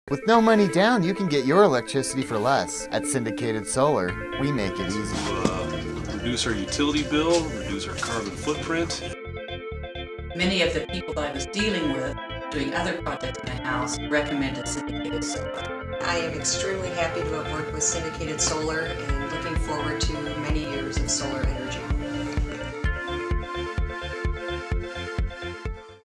With no money down, you can get your electricity for less. At Syndicated Solar, we make it easy. Reduce our utility bill, reduce our carbon footprint. Many of the people that I was dealing with doing other projects in my house recommended Syndicated Solar. I am extremely happy to have worked with Syndicated Solar and looking forward to many years of solar energy.